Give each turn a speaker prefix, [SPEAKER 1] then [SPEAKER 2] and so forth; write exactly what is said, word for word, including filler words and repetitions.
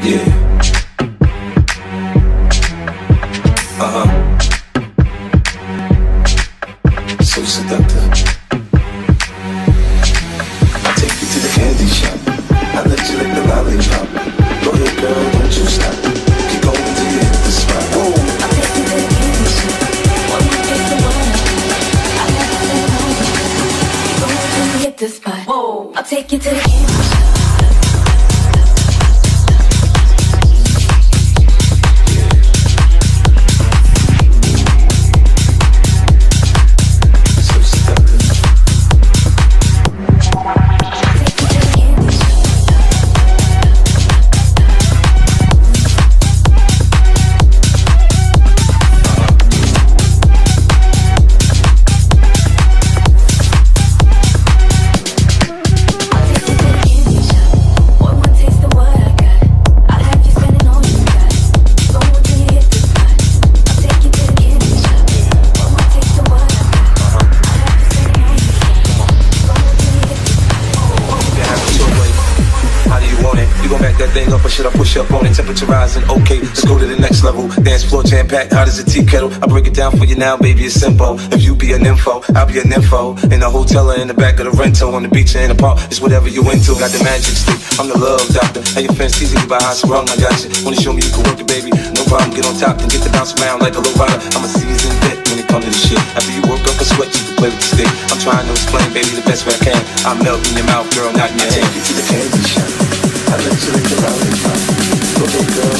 [SPEAKER 1] Yeah. Uh-huh. So seductive. I take you to the candy shop. I let you lick the lollipop. Go ahead, girl, don't you stop. Keep going till you hit the spot. Whoa.
[SPEAKER 2] I take you to the candy shop. One more taste of what I got. I like to keep going till you hit the spot. Whoa. I'll take you to the candy shop.
[SPEAKER 1] Should I push up on it? Temperature rising, okay, let's go to the next level. Dance floor jam-packed, hot as a tea kettle. I break it down for you now, baby, it's simple. If you be an info, I'll be an info. In the hotel or in the back of the rental, on the beach or in the park, it's whatever you into. Got the magic stick, I'm the love doctor. How your fans teasing you by how sprung, I got you. Wanna show me you can work it, baby? No problem, get on top and get the bounce around like a low rider. I'm a seasoned vet when it comes to the shit. After you work up a sweat, you can play with the stick. I'm trying to explain, baby, the best way I can. I melt in your mouth, girl, not in your
[SPEAKER 2] I
[SPEAKER 1] hand.
[SPEAKER 2] take you to the candy shop. I let you lick the lollipop. Go ahead, girl,